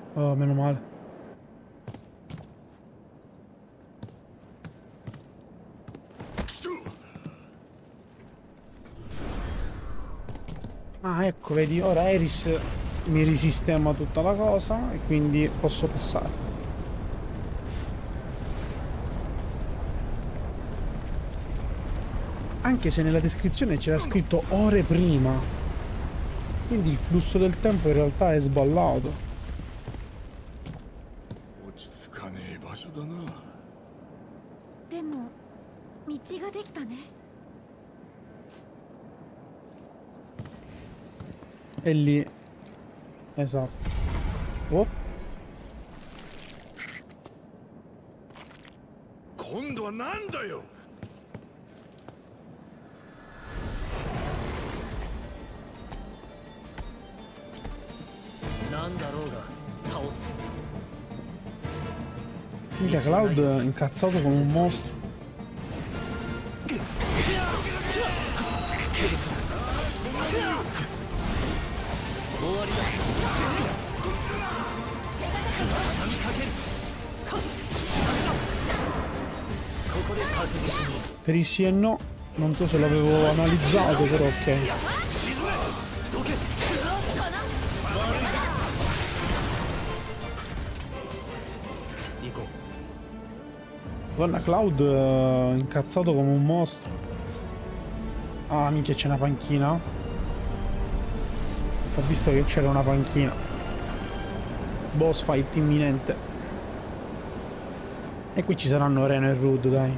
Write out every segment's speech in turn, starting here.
Oh, meno male. Ah, ecco, vedi, ora Eris mi risistema tutta la cosa e quindi posso passare. Anche se nella descrizione c'era scritto ore prima. Quindi il flusso del tempo in realtà è sballato. E lì... Esatto. Oh. 今度はなんだよ。なんだろうが倒す。 Mica Cloud incazzato come un mostro. Per i sì e no, non so se l'avevo analizzato, però ok. Guarda Cloud incazzato come un mostro. Ah, minchia, c'è una panchina. Ho visto che c'era una panchina. Boss fight imminente. E qui ci saranno Reno e Rude, dai.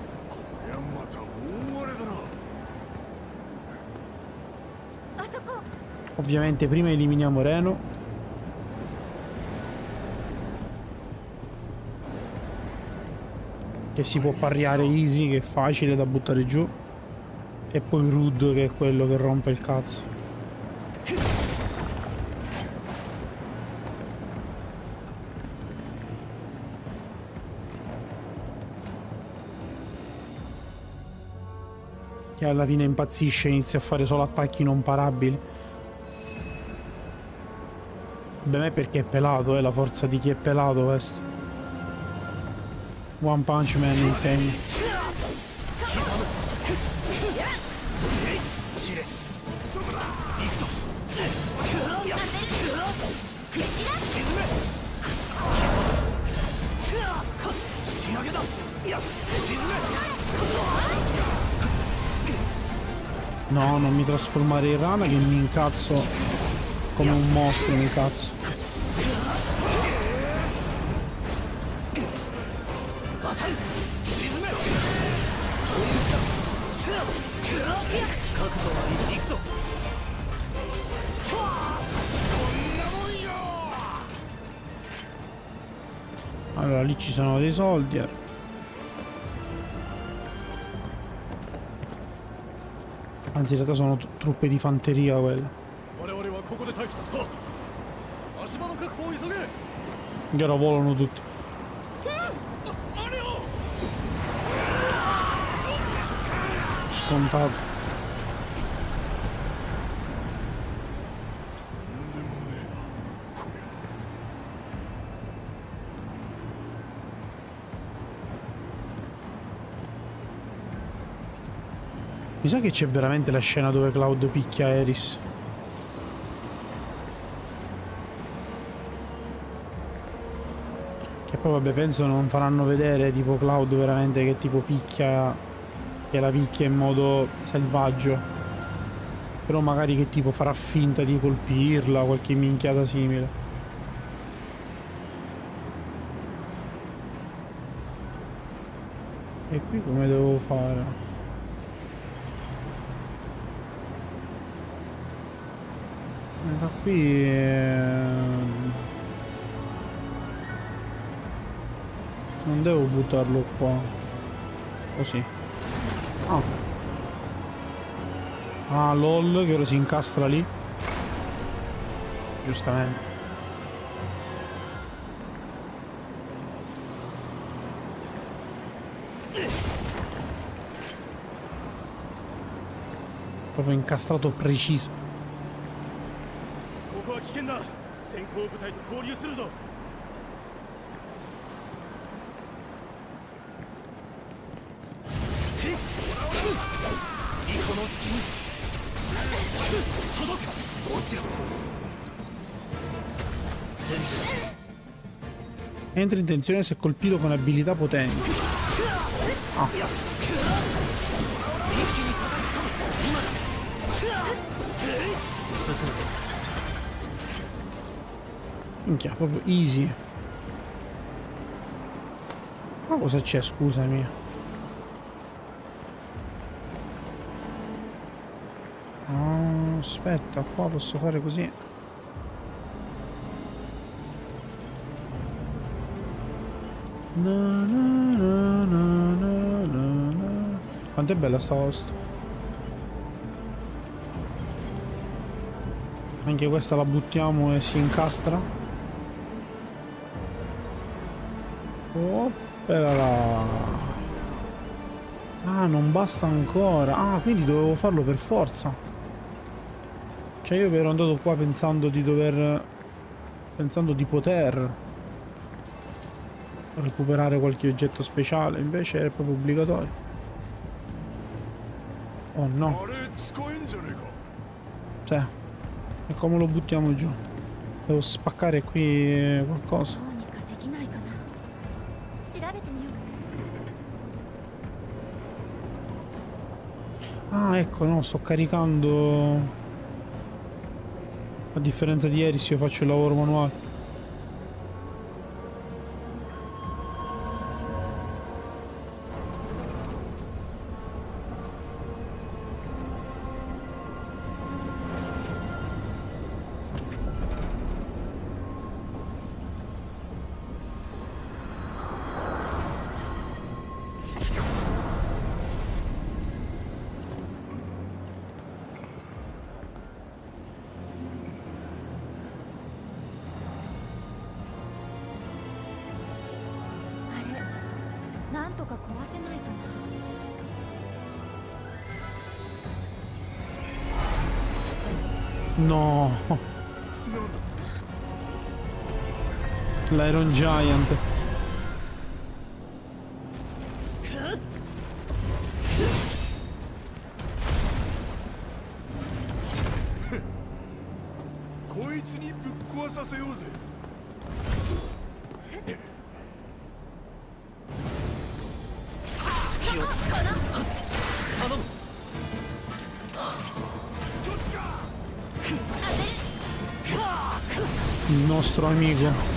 Ovviamente prima eliminiamo Reno. Che si può parriare easy, che è facile da buttare giù. E poi Rude, che è quello che rompe il cazzo. Che alla fine impazzisce e inizia a fare solo attacchi non parabili. Beh, me perché è pelato, è la forza di chi è pelato questo. One Punch Man insegna. No, non mi trasformare in rana che mi incazzo come un mostro, mi incazzo. Allora, lì ci sono dei soldi. Anzi, in realtà sono truppe di fanteria quelle. Che ora volano tutti. Scontato. Mi sa che c'è veramente la scena dove Cloud picchia Eris. Che poi vabbè penso non faranno vedere tipo Cloud veramente che tipo picchia, che la picchia in modo selvaggio. Però magari che tipo farà finta di colpirla, qualche minchiata simile. E qui come devo fare? Da qui non devo buttarlo qua. Così. Ah, lol, che ora si incastra lì. Giustamente. Proprio incastrato preciso. 危険だ。先行部隊と合流するぞ。 Entra in tensione se colpito con abilità potenti. Ah. Minchia, proprio easy. Ma cosa c'è, scusami? Ah, aspetta, qua posso fare così. Na, na, na, na, na, na. Quanto è bella sta host. Anche questa la buttiamo e si incastra. Oppela là. Ah, non basta ancora. Ah, quindi dovevo farlo per forza. Cioè io ero andato qua pensando di dover... pensando di poter recuperare qualche oggetto speciale, invece è proprio obbligatorio. Oh no. Sì. E come lo buttiamo giù? Devo spaccare qui qualcosa. Ah, ecco, no, sto caricando. A differenza di ieri, se io faccio il lavoro manuale. No. L'Iron Giant. Il nostro amico.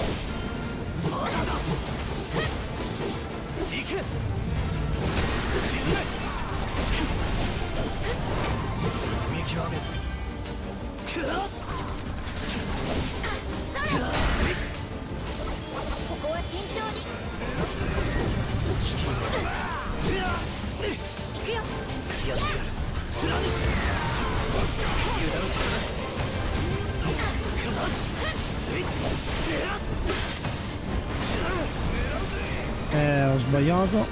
Ho sbagliato.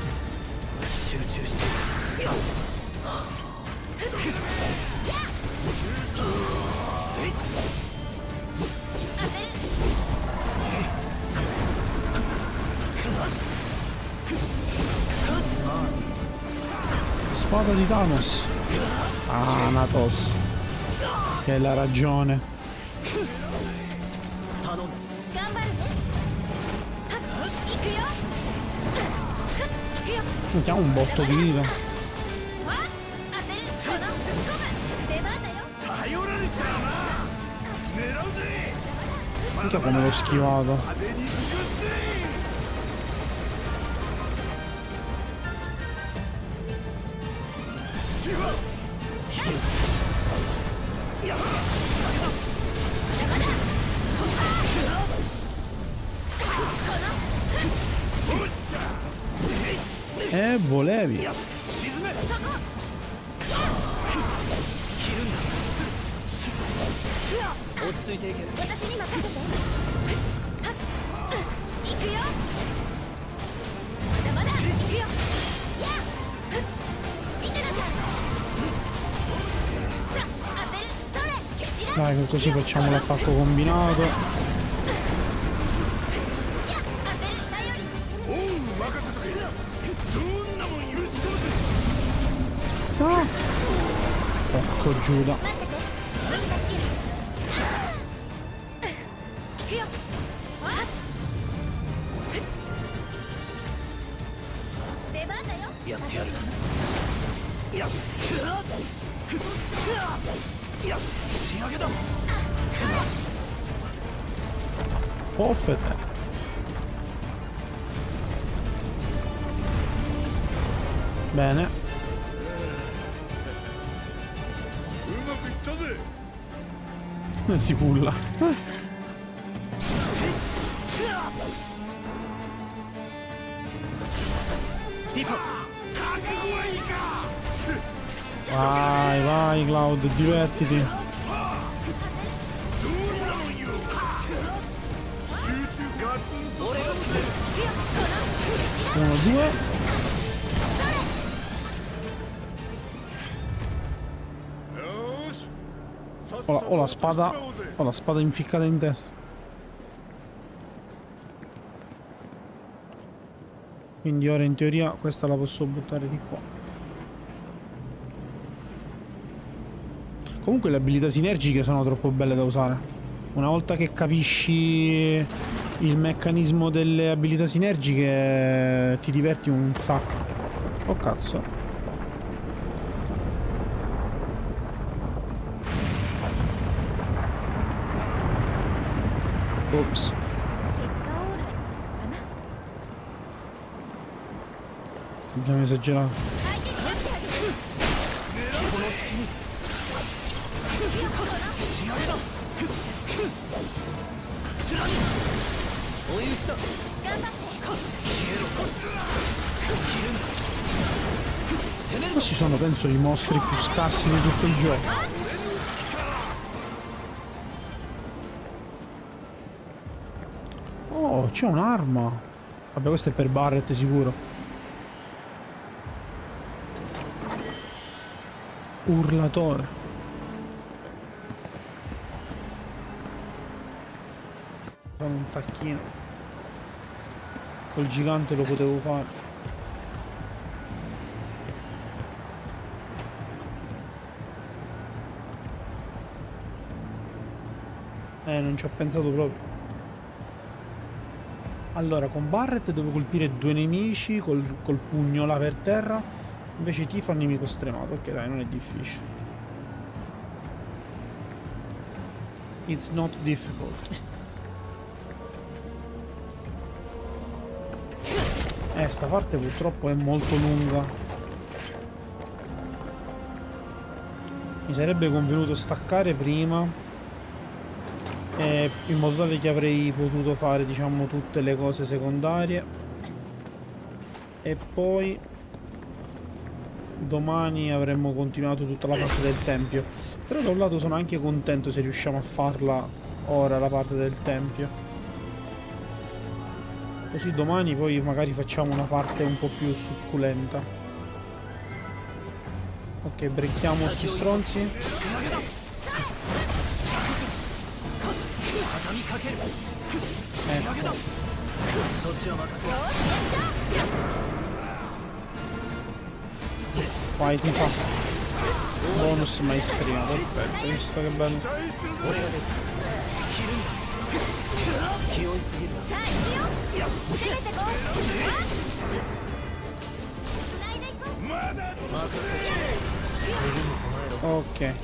Spada di Thanos. Ah, Natos. Che è la ragione. Mettiamo un botto di vita. Minchia come l'ho schivato. Volevi. Dai, che così facciamo l'attacco combinato. Ah. Porco Giuda. やってやる。やっ仕上げだ。 Perfect. Bene. うまくいったぜ。 Si pulla. Vai, vai Cloud, divertiti. 1, 2. Ho la spada. Ho la spada inficcata in testa. Quindi ora in teoria questa la posso buttare di qua. Comunque le abilità sinergiche sono troppo belle da usare. Una volta che capisci il meccanismo delle abilità sinergiche ti diverti un sacco. Oh cazzo. Ops. Abbiamo esagerato. Questi sono penso i mostri più scarsi di tutto il gioco. Oh, c'è un'arma. Vabbè, questo è per Barret sicuro. Urlatore. Fa un tacchino. Col gigante lo potevo fare. Non ci ho pensato proprio. Allora, con Barret devo colpire 2 nemici col pugno là per terra. Invece Tifa è un nemico stremato. Ok, dai, non è difficile. It's not difficult. Sta parte purtroppo è molto lunga. Mi sarebbe convenuto staccare prima. In modo tale che avrei potuto fare, diciamo, tutte le cose secondarie. E poi domani avremmo continuato tutta la parte del tempio. Però da un lato sono anche contento se riusciamo a farla ora la parte del tempio. Così domani poi magari facciamo una parte un po' più succulenta. Ok, brecchiamo sti stronzi. Ecco. Vai, ti fa bonus maestria, perfetto, visto che bello. Ok.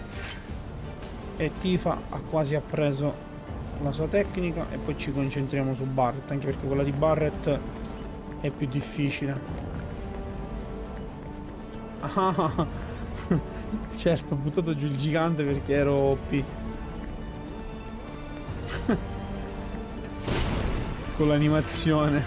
E Tifa ha quasi appreso la sua tecnica e poi ci concentriamo su Barret, anche perché quella di Barret è più difficile. Ah, certo, ho buttato giù il gigante perché ero OP. Con l'animazione.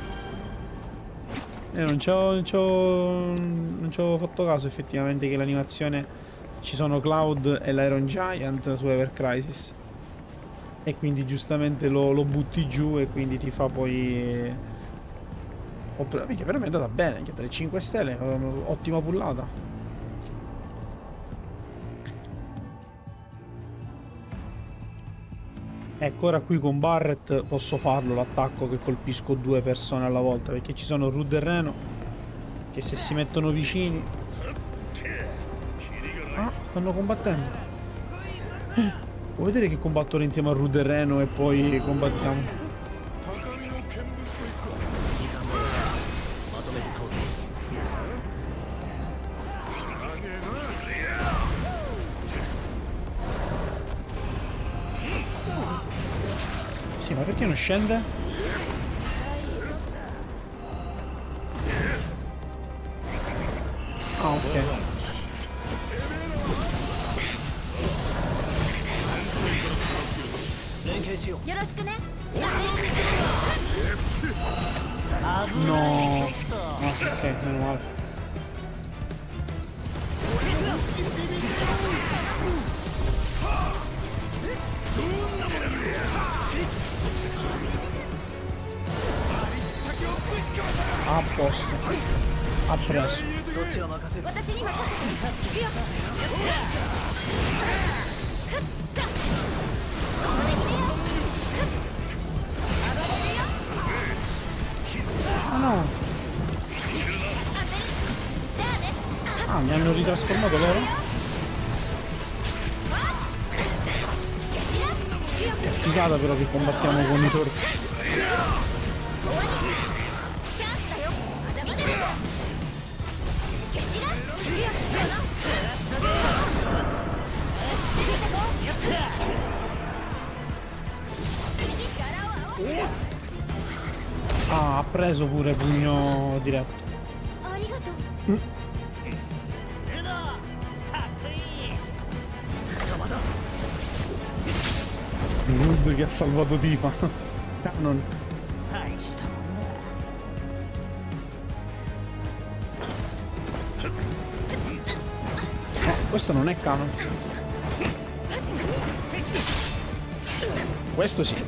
Non ci avevo fatto caso effettivamente che l'animazione ci sono Cloud e l'Iron Giant su Ever Crisis. E quindi giustamente lo butti giù e quindi ti fa poi... Perché per me è andata bene, anche 3-5 stelle, ottima pullata. Ecco, ora qui con Barret posso farlo l'attacco che colpisco 2 persone alla volta, perché ci sono Rude e Reno che se si mettono vicini... Ah, stanno combattendo. Vuoi vedere che combattono insieme a Rude e Reno e poi combattiamo? perché non scende? Ah, ok. 連携しよう。 よろしくね。 No. Ah, ok, meno male. A posto. Ha preso. そっちは任せる。 私に任せて。行くよ。 Ah no. Ah, mi hanno ritrasformato loro? È figata però che combattiamo con i torsi. Ah, ha preso pure pugno diretto. Wood che ha salvato Tifa. Canon. No, questo non è canon. Questo sì.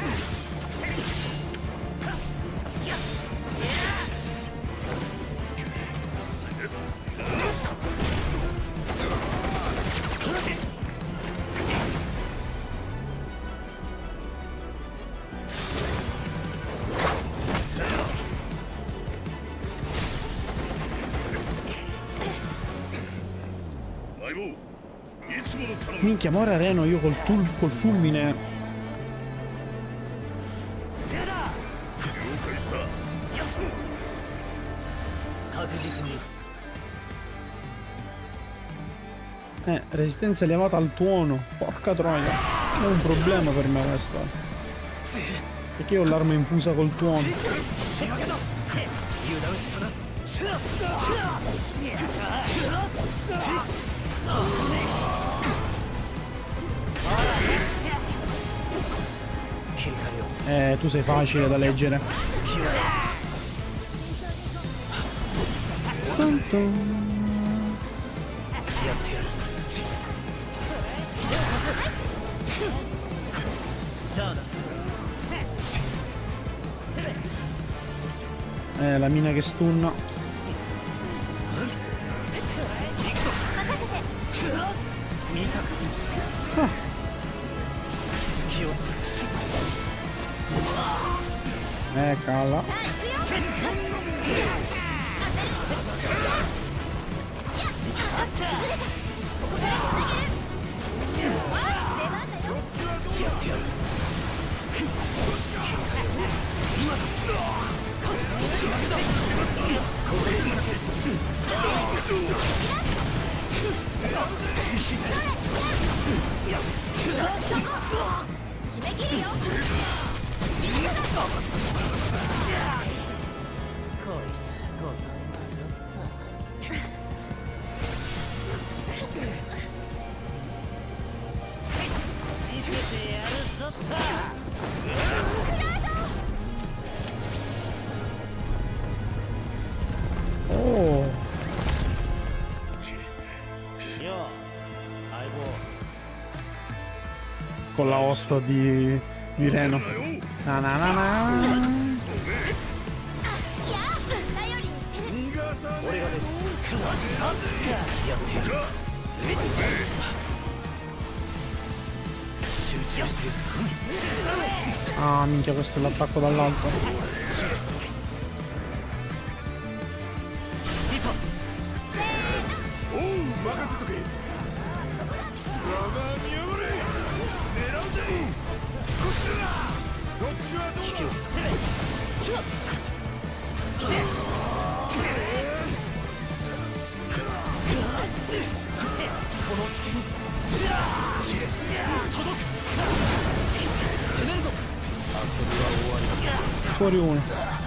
Minchia, Mora Reno io col fulmine. Resistenza elevata al tuono. Porca troia. È un problema per me questo. Perché io ho l'arma infusa col tuono. Tu sei facile da leggere. Tum tum. La mina che stunna. Cala. Oh. Con la osta di Reno. Na na na na. Ah, minchia, questo è l'attacco dall'alto. Fuori uno.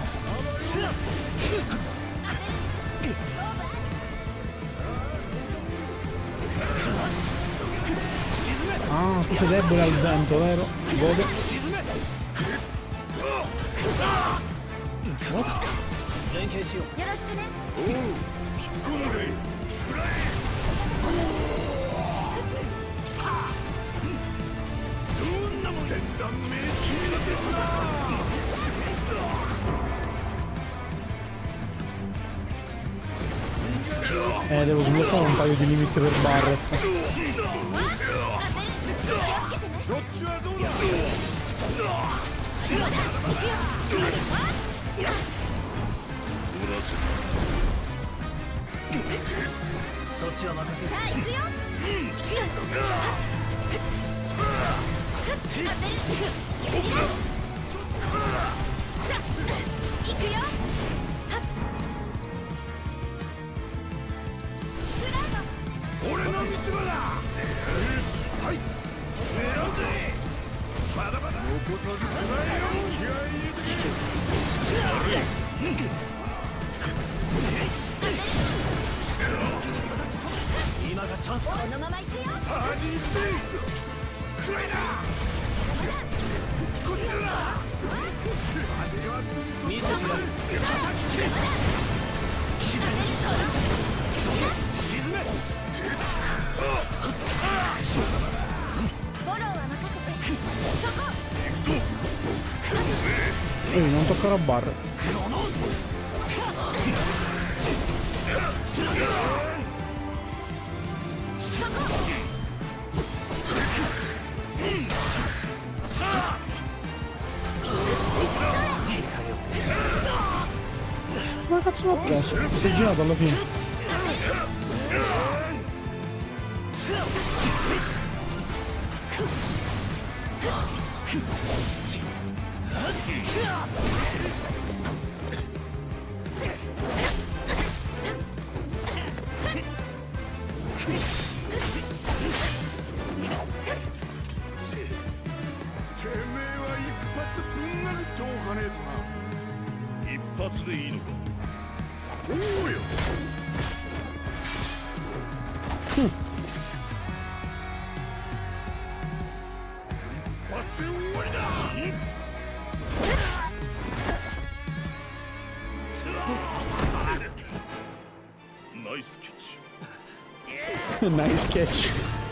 Ah, tu sei debole al vento, vero? Gode. What? Devo sbloccare un paio di limiti per Barret. Ehi, non toccare a Barret. Ma cazzo l'ho preso? Si è girato alla fine. Nice catch.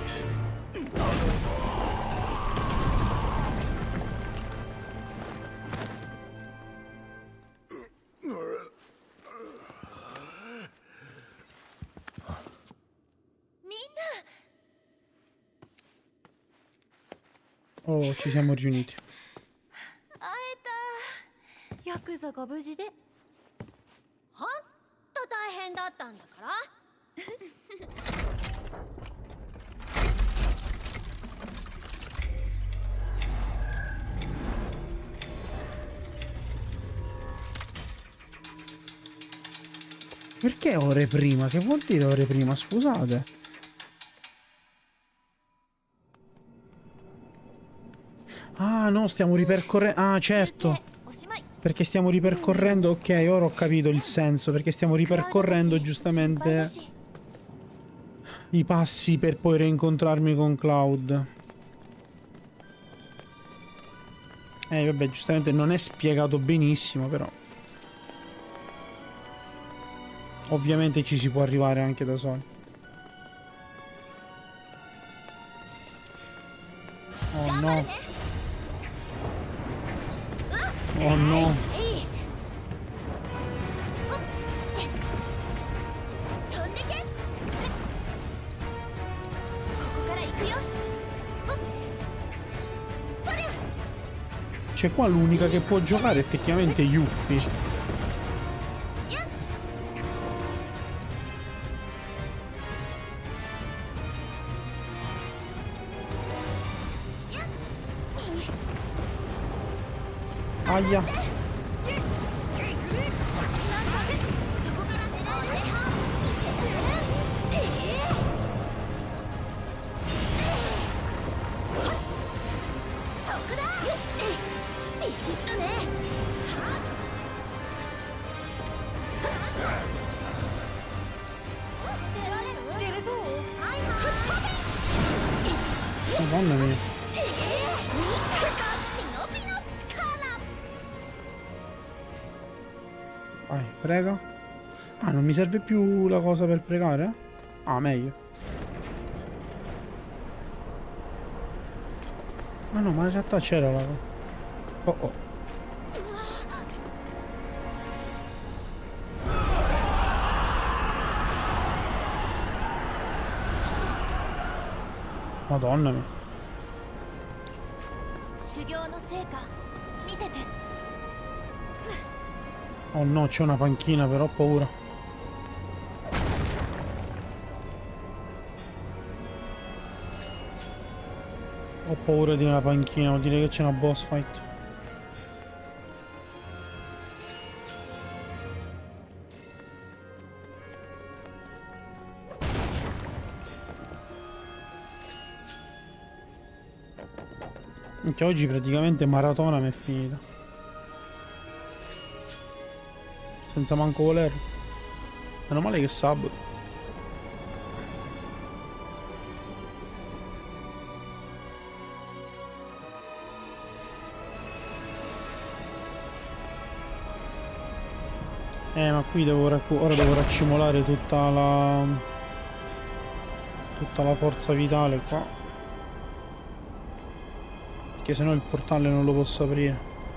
Oh, ci siamo riuniti. よくぞご無事で。ほんと大変だったんだから。 Perché ore prima? Che vuol dire ore prima? Scusate. Ah no, stiamo ripercorrendo. Ah certo. Perché stiamo ripercorrendo. Ok, ora ho capito il senso. Perché stiamo ripercorrendo giustamente i passi per poi rincontrarmi con Cloud. Vabbè, giustamente non è spiegato benissimo, però ovviamente ci si può arrivare anche da soli. Oh no. Oh no. Cioè qua l'unica che può giocare effettivamente è Yuffie. Aia. Madonna mia. Vai, prega. Ah, non mi serve più la cosa per pregare? Ah, meglio. Ah no, ma in realtà c'era la cosa. Oh oh. Madonna mia. Oh no, c'è una panchina, però ho paura. Ho paura di una panchina, vuol dire che c'è una boss fight. Minchia, oggi praticamente maratona mi è finita. Senza manco volerlo. Meno male che è sabato. Ma qui devo ora devo raccimolare tutta la forza vitale qua. Perché sennò il portale non lo posso aprire.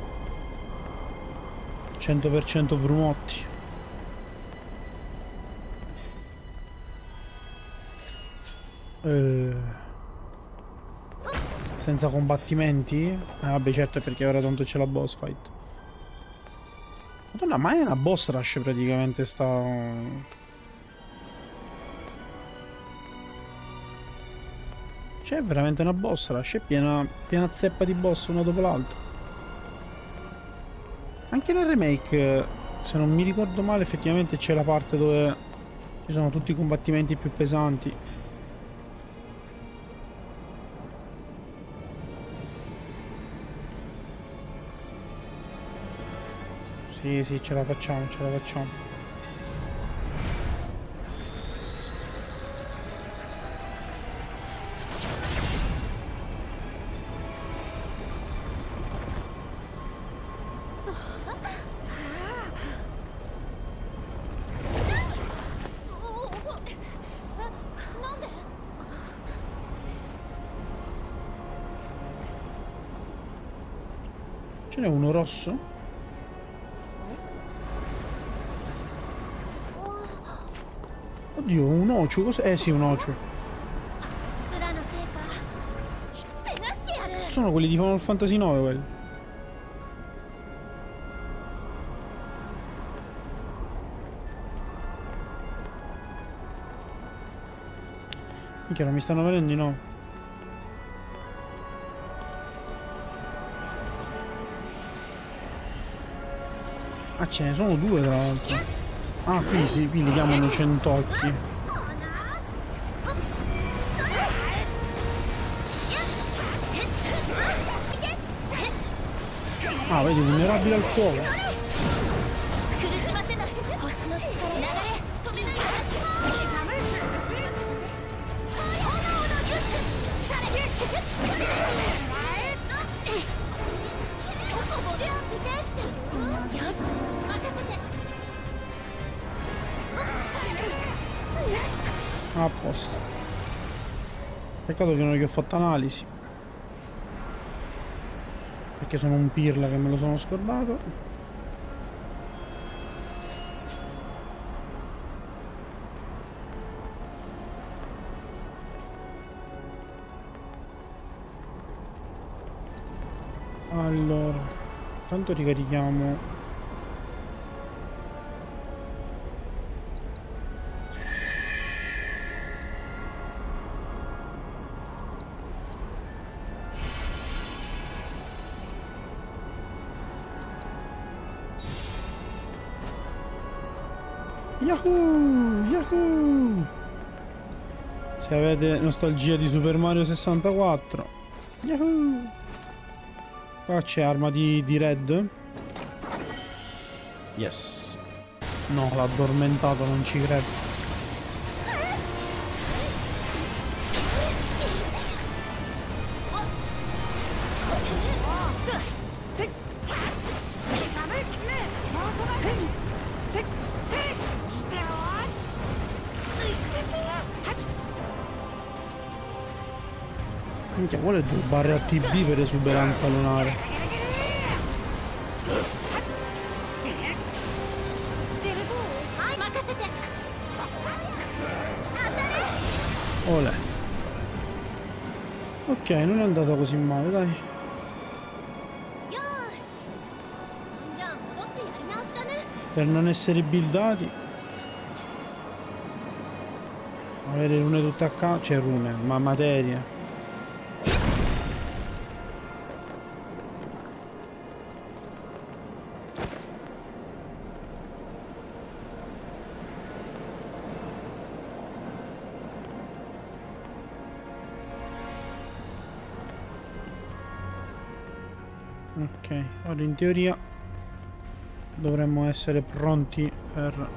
100% brumotti. Senza combattimenti? Vabbè, certo, è perché ora tanto c'è la boss fight. Madonna, ma è una boss rush praticamente sta... C'è veramente una boss rush, è piena zeppa di boss uno dopo l'altro. Anche nel remake, se non mi ricordo male, effettivamente c'è la parte dove ci sono tutti i combattimenti più pesanti. Sì, sì, ce la facciamo, ce la facciamo. Ce n'è uno rosso? Oddio, un Ochu, cos'è? Sì, un Ochu. Sono quelli di Final Fantasy 9 quelli. Minchia, non mi stanno venendo di no. Ah, ce ne sono due tra l'altro. Ah, qui sì, qui li chiamano centocchi. Ah, vedi, vulnerabile al fuoco. A posto. Peccato che non gli ho fatto analisi. Perché sono un pirla che me lo sono scordato. Allora, tanto ricarichiamo. Yahoo! Yahoo! Se avete nostalgia di Super Mario 64. Yahoo! Qua c'è arma di Red. Yes. No, l'ha addormentato, non ci credo. Minchia, vuole 2 barre a TB per esuberanza lunare. Olè. Ok, non è andata così male, dai. Per non essere buildati. Avere rune tutte a caso. Cioè rune, ma materia. Ok, ora in teoria dovremmo essere pronti per...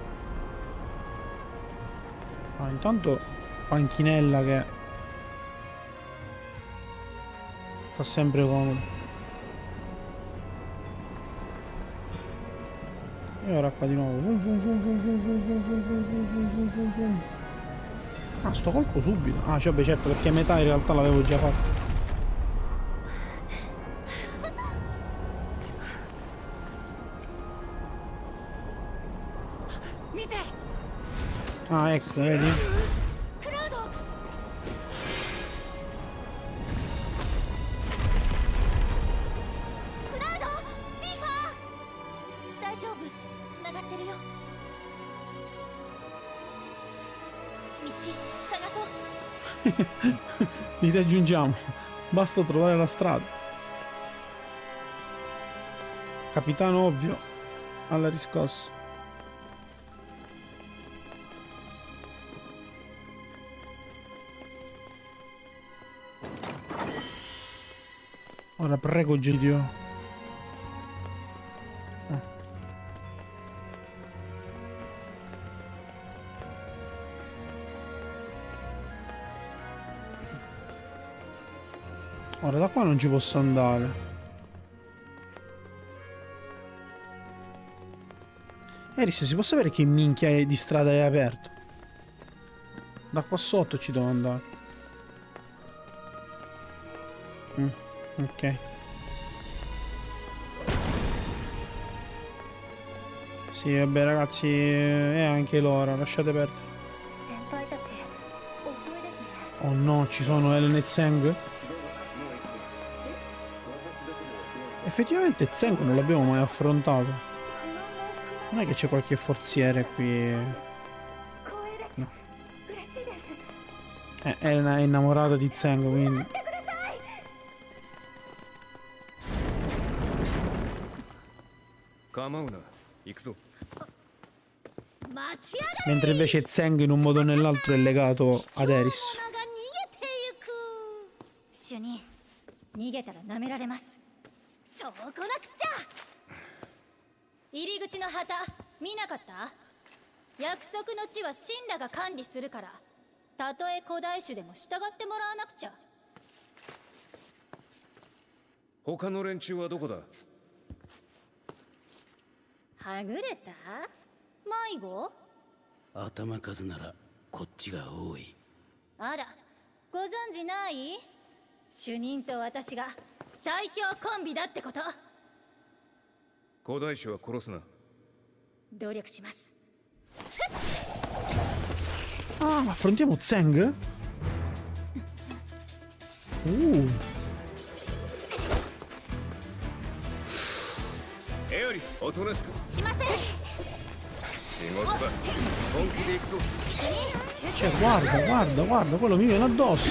Ah, intanto panchinella che fa sempre comodo. E ora qua di nuovo. Ah, sto colpo subito. Ah, cioè, beh, certo, perché metà in realtà l'avevo già fatto. Ah, ecco, vedi? Li raggiungiamo. Basta trovare la strada. Capitano ovvio alla riscossa. Ora prego Gidio. Ora da qua non ci posso andare. Eris, si può sapere che minchia di strada è aperto? Da qua sotto ci devo andare. Ok. Sì, vabbè ragazzi, è anche l'ora, lasciate perdere. Oh no, ci sono Ellen e Tseng? Effettivamente Tseng non l'abbiamo mai affrontato. Non è che c'è qualche forziere qui. No. Ellen è innamorata di Tseng, quindi. Mentre invece Tseng in un modo o nell'altro è legato ad Eris. そうこなくちゃ。入り口の旗見なかった？約束の地は神羅が管理するから、たとえ古代種でも従ってもらわなくちゃ。 他の連中はどこだ？ はぐれた？迷子？ 頭数ならこっちが多い。 あら、ご存知ない？主任と私が 最強コンビだってこと。 古代種は殺すな。 努力します。 Ah, ma affrontiamo Tseng? Eris, おとなしく。 しません。 仕事だ。本気で行くぞ。 Cioè, guarda, guarda, guarda, quello mi viene addosso.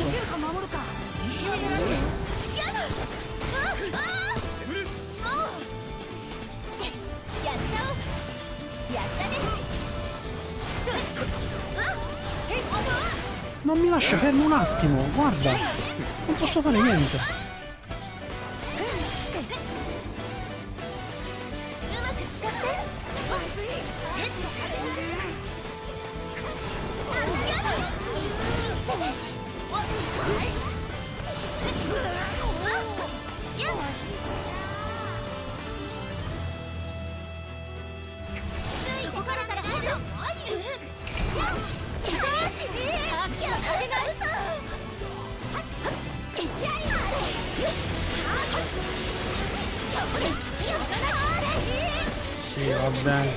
Non mi lascia fermo un attimo, guarda. Non posso fare niente. Sì, va bene.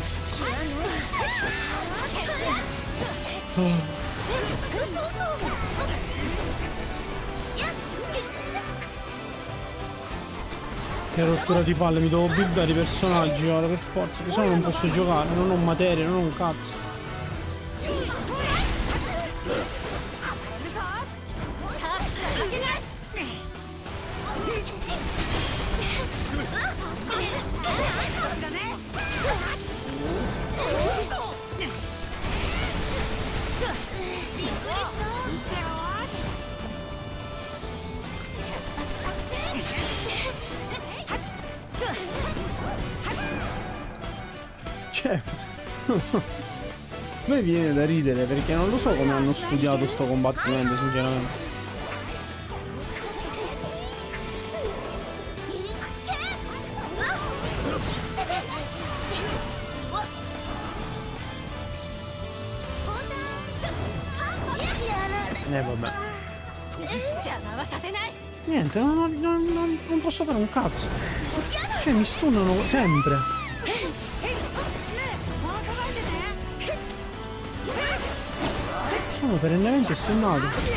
Che rottura di palle, mi devo buildare i personaggi ora per forza, che sennò non posso giocare, non ho materia, non ho un cazzo. Cioè, a me viene da ridere perché non lo so come hanno studiato sto combattimento, sinceramente. Vabbè. Niente, non posso fare un cazzo. Cioè, mi stunnano sempre. Sono perennemente stunnato.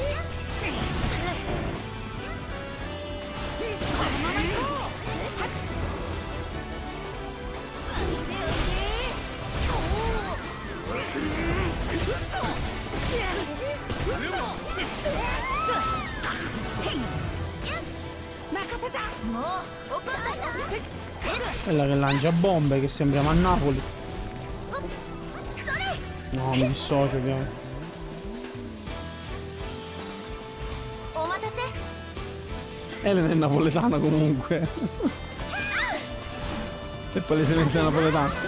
Quella che lancia bombe, che sembriamo a Napoli. No, mi dissocio ovviamente. Elena è napoletana comunque. È palesemente napoletana.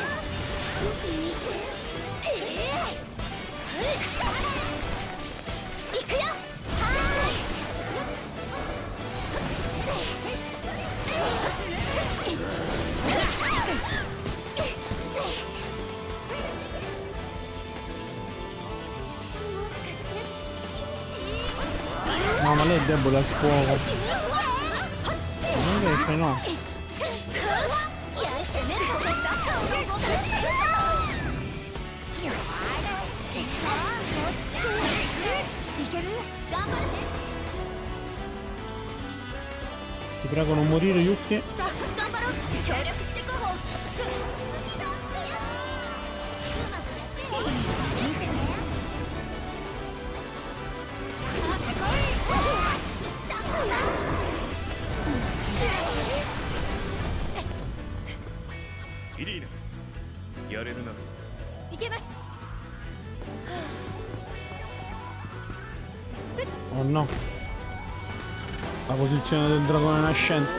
No, ma lei è debole al fuoco. Non riesce, no. Ti prego non morire, Yuffie. Oh no. La posizione del dragone nascente.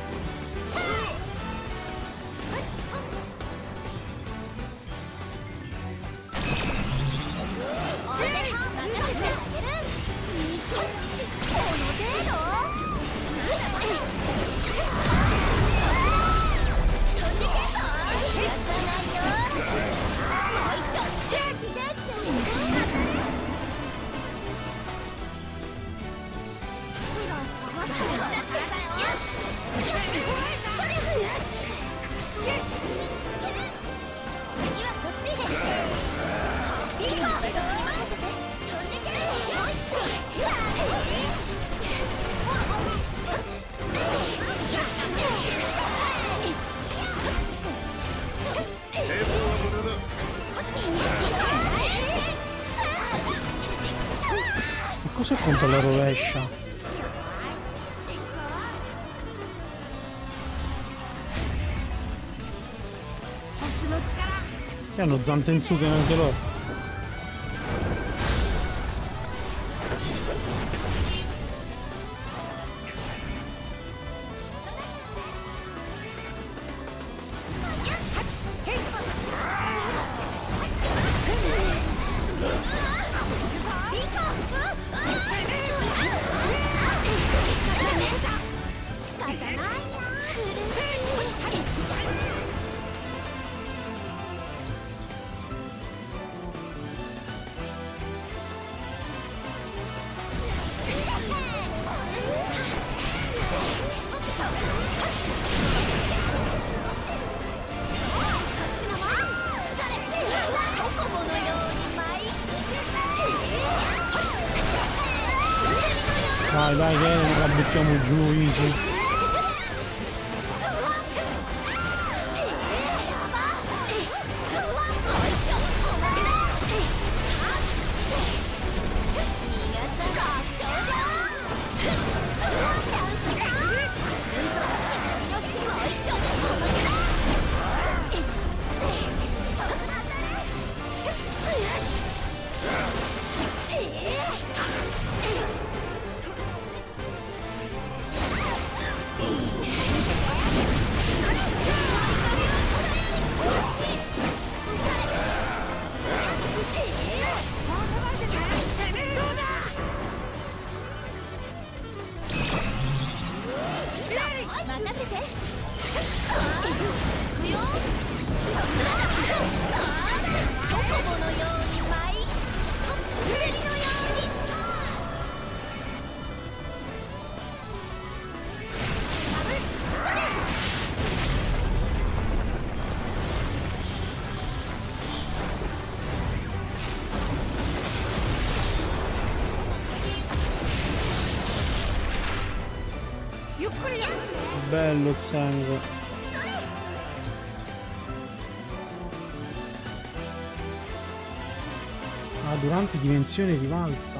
Cos'è contro la rovescia? E hanno Zantensuke anche loro. Dai, dai, che non la buttiamo giù, easy. Bello Zango. Ah, durante dimensione rivalsa.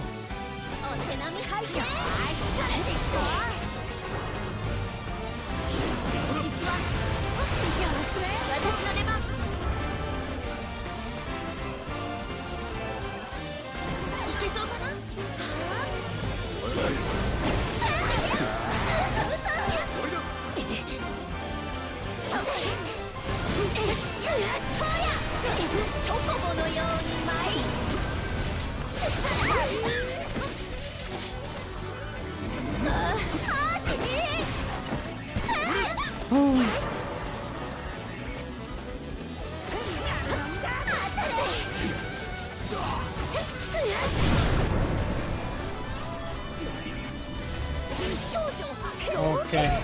Ok.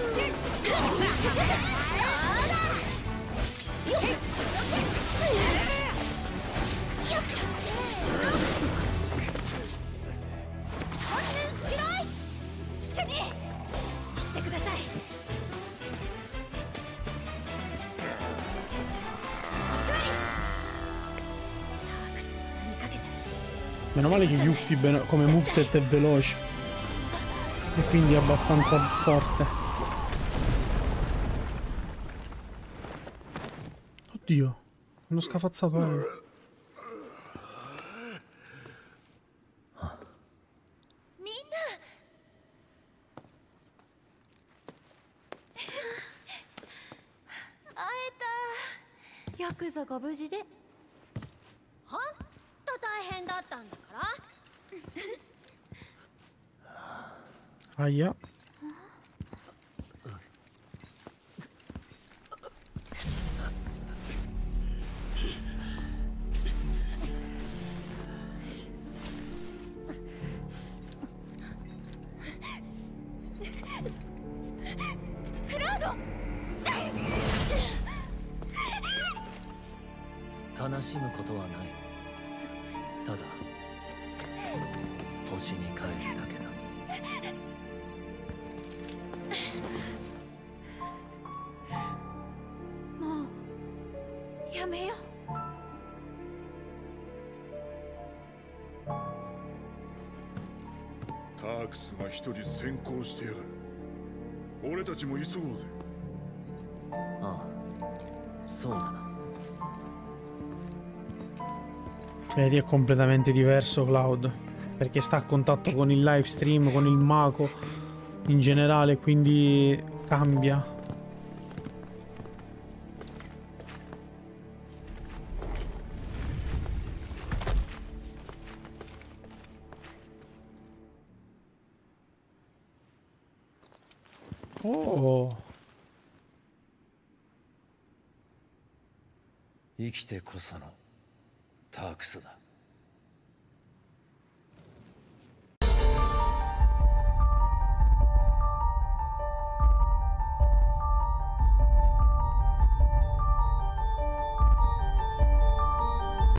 Meno male che Yuffie come moveset è veloce e quindi è abbastanza forte. Oddio, hanno scafazzato Yakuzaが無事でほんと大変だったんだから Aia. Claude! 悲しむことはない。ただ星に帰るだけだ。 もうやめよタークスが一人先行してやがる。俺たちも急ごうぜ。 ああ、そうだな。 Vedi, è completamente diverso Cloud, perché sta a contatto con il live stream, con il Mako in generale, quindi cambia. Oh. 生きてこそのタークスだ。